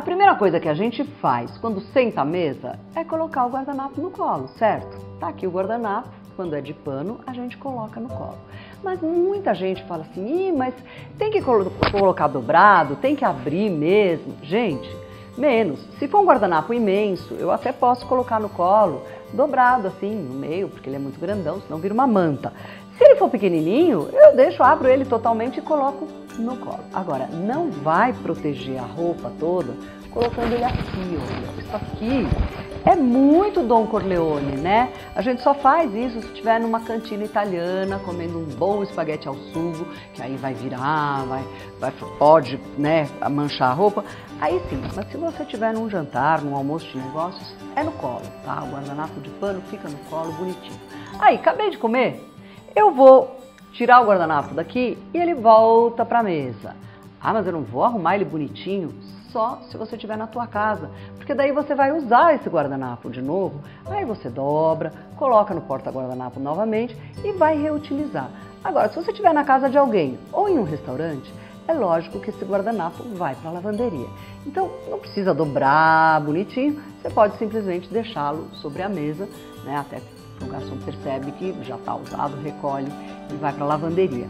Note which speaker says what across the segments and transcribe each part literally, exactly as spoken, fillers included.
Speaker 1: primeira coisa que a gente faz quando senta à mesa é colocar o guardanapo no colo, certo? Tá aqui o guardanapo, quando é de pano, a gente coloca no colo. Mas muita gente fala assim, Ih, mas tem que colo- colocar dobrado, tem que abrir mesmo. Gente, menos. Se for um guardanapo imenso, eu até posso colocar no colo, dobrado assim, no meio, porque ele é muito grandão, senão vira uma manta. Se ele for pequenininho, eu deixo, abro ele totalmente e coloco no colo. Agora, não vai proteger a roupa toda colocando ele aqui, olha. Isso aqui é muito Don Corleone, né? A gente só faz isso se estiver numa cantina italiana, comendo um bom espaguete ao sugo, que aí vai virar, vai, vai, pode, né, manchar a roupa. Aí sim, mas se você estiver num jantar, num almoço de negócios, é no colo, tá? O guardanapo de pano fica no colo, bonitinho. Aí, acabei de comer, eu vou tirar o guardanapo daqui e ele volta para a mesa. Ah, mas eu não vou arrumar ele bonitinho? Só se você estiver na tua casa, porque daí você vai usar esse guardanapo de novo, aí você dobra, coloca no porta-guardanapo novamente e vai reutilizar. Agora, se você estiver na casa de alguém ou em um restaurante, é lógico que esse guardanapo vai para a lavanderia. Então, não precisa dobrar bonitinho, você pode simplesmente deixá-lo sobre a mesa, né, até que o garçom percebe que já está usado, recolhe e vai para a lavanderia.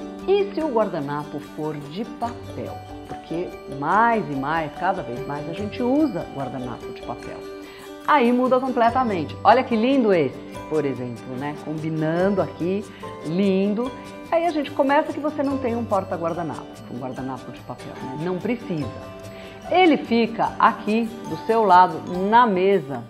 Speaker 1: E se o guardanapo for de papel? Porque mais e mais, cada vez mais, a gente usa guardanapo de papel. Aí muda completamente. Olha que lindo esse, por exemplo, né? Combinando aqui, lindo. Aí a gente começa que você não tem um porta-guardanapo, um guardanapo de papel, né? Não precisa. Ele fica aqui do seu lado, na mesa.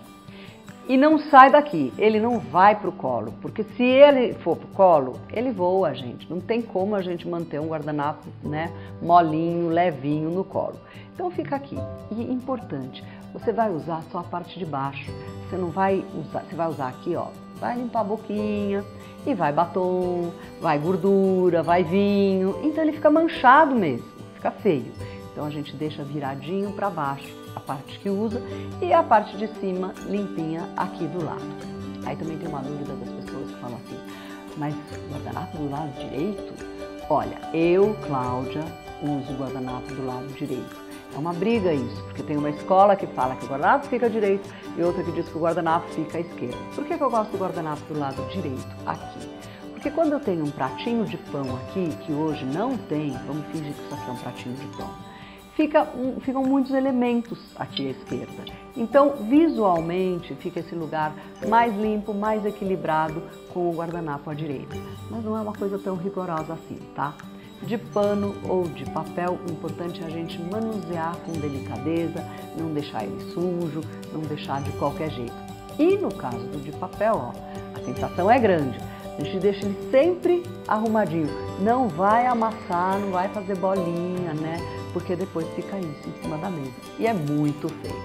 Speaker 1: E não sai daqui, ele não vai para o colo, porque se ele for para o colo, ele voa, gente. Não tem como a gente manter um guardanapo, né, molinho, levinho no colo. Então fica aqui. E importante, você vai usar só a parte de baixo. Você não vai usar, você vai usar aqui, ó, vai limpar a boquinha e vai batom, vai gordura, vai vinho. Então ele fica manchado mesmo, fica feio. Então a gente deixa viradinho para baixo a parte que usa e a parte de cima limpinha aqui do lado. Aí também tem uma dúvida das pessoas que falam assim, mas guardanapo do lado direito? Olha, eu, Cláudia, uso guardanapo do lado direito. É uma briga isso, porque tem uma escola que fala que o guardanapo fica à direita e outra que diz que o guardanapo fica à esquerda. Por que que eu gosto do guardanapo do lado direito, aqui? Porque quando eu tenho um pratinho de pão aqui, que hoje não tem, vamos fingir que isso aqui é um pratinho de pão, Fica, um, ficam muitos elementos aqui à esquerda. Então, visualmente, fica esse lugar mais limpo, mais equilibrado com o guardanapo à direita. Mas não é uma coisa tão rigorosa assim, tá? De pano ou de papel, o importante é a gente manusear com delicadeza, não deixar ele sujo, não deixar de qualquer jeito. E no caso do de papel, ó, a sensação é grande. A gente deixa ele sempre arrumadinho. Não vai amassar, não vai fazer bolinha, né? Porque depois fica isso em cima da mesa. E é muito feio.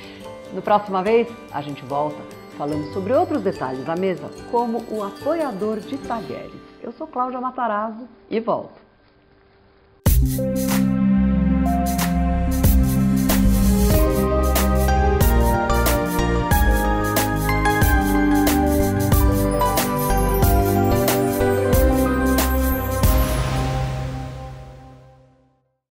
Speaker 1: No próxima vez, a gente volta falando sobre outros detalhes da mesa, como o apoiador de talheres. Eu sou Cláudia Matarazzo e volto.